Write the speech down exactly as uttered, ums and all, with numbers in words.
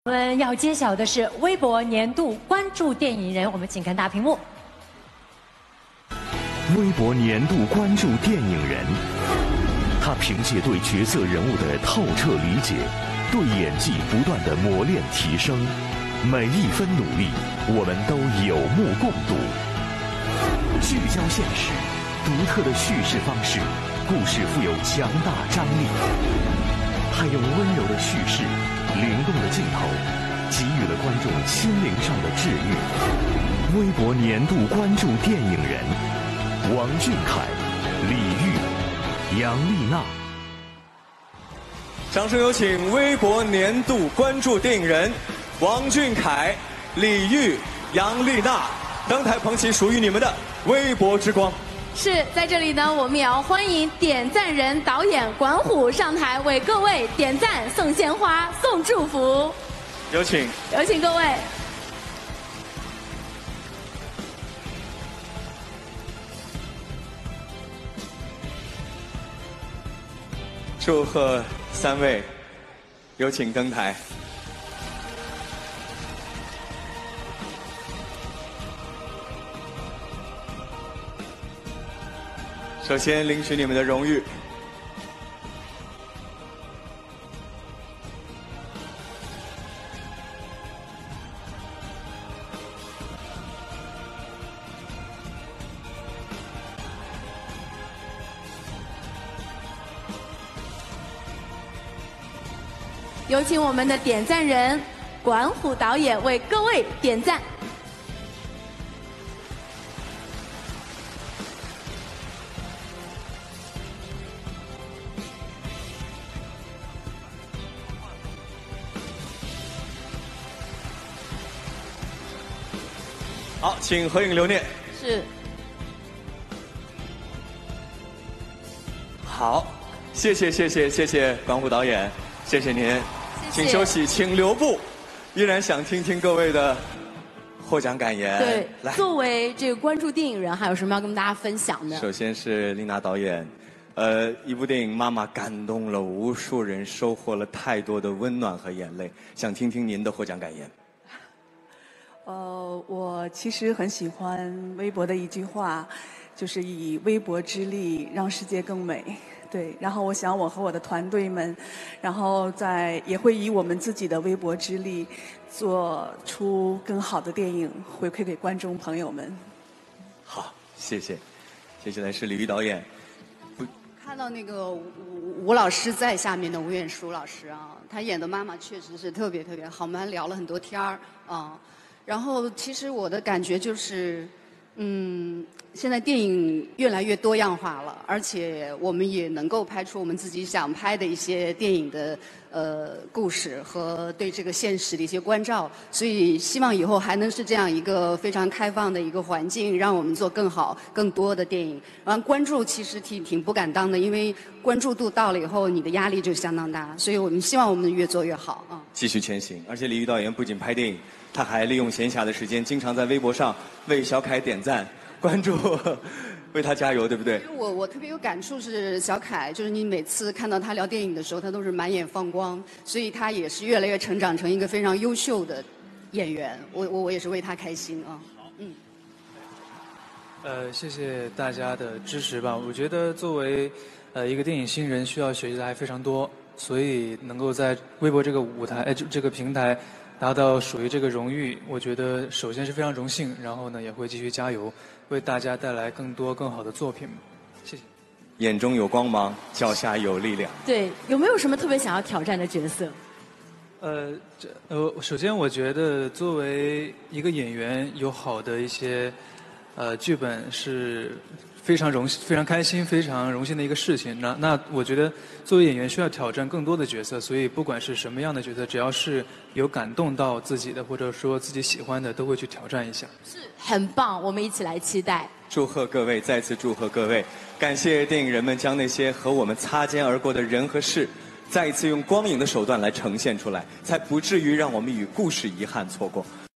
我们要揭晓的是微博年度关注电影人，我们请看大屏幕。 微博年度关注电影人，他凭借对角色人物的透彻理解，对演技不断的磨练提升，每一分努力，我们都有目共睹。聚焦现实，独特的叙事方式，故事富有强大张力。他用温柔的叙事、灵动的镜头，给予了观众心灵上的治愈。微博年度关注电影人：王俊凯、李玉、杨丽娜。 掌声有请微博年度关注电影人王俊凯、李玉、杨丽娜登台捧起属于你们的微博之光。 是在这里呢，我们也要欢迎点赞人导演管虎上台为各位点赞、送鲜花、送祝福。 有请， 有请各位。 祝贺三位，有请登台。首先领取你们的荣誉。 有请我们的点赞人管虎导演为各位点赞。 好，请合影留念。 是。 好，谢谢谢谢谢谢管虎导演，谢谢您。 谢谢请休息，请留步。依然想听听各位的获奖感言。 对， 来， 作为这个关注电影人，还有什么要跟大家分享的？ 首先是丽娜导演，呃，一部电影《妈妈》感动了无数人，收获了太多的温暖和眼泪。想听听您的获奖感言。 呃，我其实很喜欢微博的一句话，就是以微博之力让世界更美。对，然后我想我和我的团队们，然后在也会以我们自己的微博之力，做出更好的电影，回馈给观众朋友们。 好，谢谢。接下来是李玉导演。 看到那个吴吴老师在下面的吴彦姝老师啊，他演的妈妈确实是特别特别好，我们还聊了很多天儿啊。然后其实我的感觉就是，嗯，现在电影越来越多样化了，而且我们也能够拍出我们自己想拍的一些电影的呃故事和对这个现实的一些关照，所以希望以后还能是这样一个非常开放的一个环境，让我们做更好、更多的电影。完关注其实挺挺不敢当的，因为关注度到了以后，你的压力就相当大，所以我们希望我们越做越好啊。 继续前行，而且李玉导演不仅拍电影，他还利用闲暇的时间，经常在微博上为小凯点赞、关注，为他加油，对不对？ 我我特别有感触是小凯，就是你每次看到他聊电影的时候，他都是满眼放光，所以他也是越来越成长成一个非常优秀的演员。我我我也是为他开心啊。嗯。 呃，谢谢大家的支持吧。我觉得作为呃一个电影新人，需要学习的还非常多，所以能够在微博这个舞台、呃、这这个平台达到属于这个荣誉，我觉得首先是非常荣幸，然后呢也会继续加油，为大家带来更多更好的作品。谢谢。 眼中有光芒，脚下有力量。 对，有没有什么特别想要挑战的角色？ 呃，这呃，首先我觉得作为一个演员，有好的一些呃剧本是非常荣非常开心、非常荣幸的一个事情。那那我觉得作为演员需要挑战更多的角色，所以不管是什么样的角色，只要是有感动到自己的，或者说自己喜欢的，都会去挑战一下。 是很棒，我们一起来期待。 祝贺各位，再次祝贺各位！感谢电影人们将那些和我们擦肩而过的人和事，再一次用光影的手段来呈现出来，才不至于让我们与故事遗憾错过。